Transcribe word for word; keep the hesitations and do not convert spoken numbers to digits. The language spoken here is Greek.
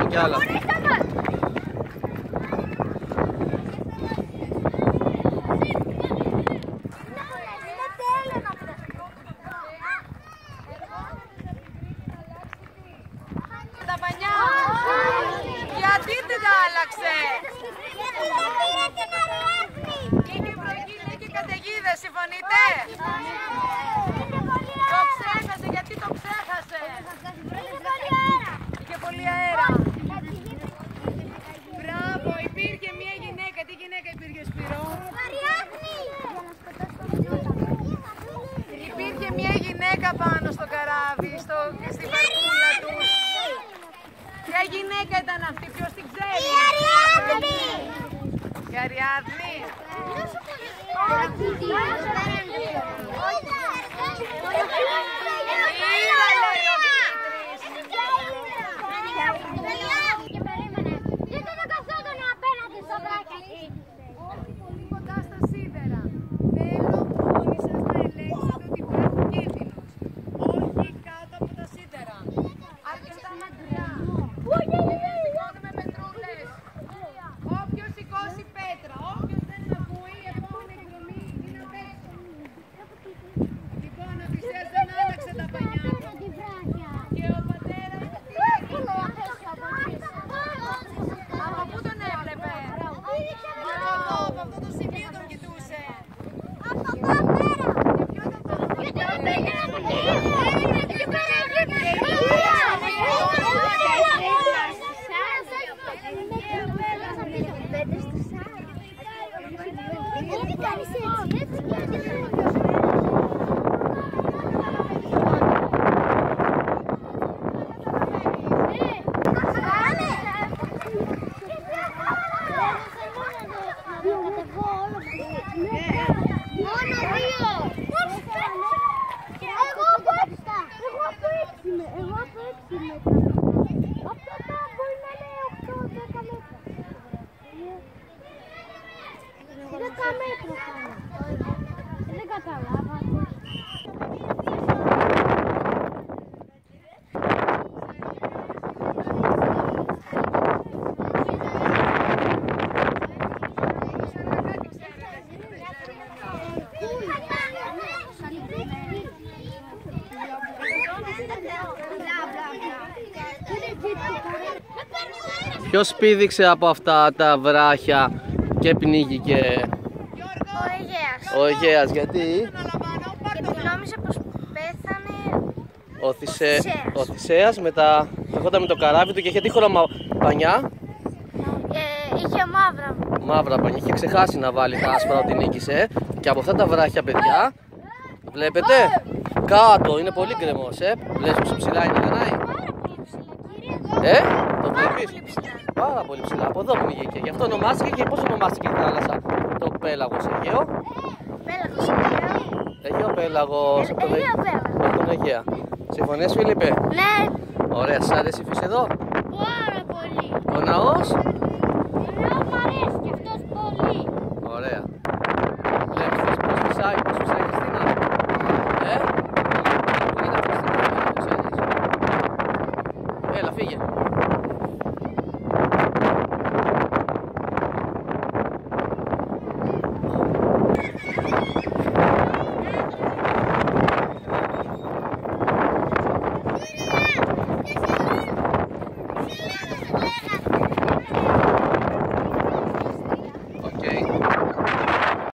κι άλλα. Τα πανιά! Γιατί δεν τα άλλαξε! Και καταιγίδες, συμφωνείτε? Το ξέχασε, γιατί το ξέχασε? Είχε πολύ αέρα. Μπράβο, υπήρχε μια γυναίκα. Τι γυναίκα υπήρχε, Σπύρο? Υπήρχε μια γυναίκα πάνω στο καράβι, στο, στην βαρκούλα τους. Ποια γυναίκα ήταν αυτή, ποιος την ξέρει? Η Αριάδνη! Η Αριάδνη! Πολύ κοντά στα σίδερα. Θέλω όλοι σας να ελέγξετε ότι υπάρχουν κίνδυνος. Όχι κάτω από τα σίδερα. Αρκετά μακριά. Σηκώνουμε πετρούλες. Όποιος σηκώσει πέτρα, όποιος δεν με ακούει, η επόμενη εκδρομή είναι απ' έξω. Λοιπόν, Οδυσσέας δεν άλλαξε τα πανιά του. Και ο πατέρας τι έκανε? Από πού τον έβλεπε? Από εδώ, από αυτό το σημείο τον κοιτούσε. Από εδώ πέρα! Και ποιο ήταν το αυτό? Γιατί δεν πήγαινε από εκεί! Δεν καταλάβατε. Ποιος πήδηξε από αυτά τα βράχια και πνίγηκε? Ο Αιγαίας. Ο Αιγαίας, γιατί? Γιατί νόμιζε πως πέθανε Ο, Θησέ... ο Θησέας μετά καθόταν με το καράβι του και είχε τι χρώμα πανιά? ε, είχε μαύρα. Μαύρα πανιά, είχε ξεχάσει να βάλει τα άσπρα ότι νίκησε. Και από αυτά τα βράχια, παιδιά, βλέπετε, κάτω είναι πολύ γκρεμός, ε. Βλέπεις πόσο ψηλά είναι, Δανάη? Ε, το βλέπεις? Πάρα πολύ ψηλά, από εδώ πνίγηκε. Γι' αυτό ονομάστηκε. Και πώς ονομάστηκε η θάλασσα? Το Πέλαγος, Αιγαίο. Πέλαγος, Αιγαίο. Αιγαίο Πέλαγος. Ε, Αιγαίο Πέλαγος. Με τον Αιγαία. Συμφωνείς, Φίλιππε? Ναι. Ωραία, σας άρεσε η φύση εδώ? Πάρα πολύ. Ο ναός?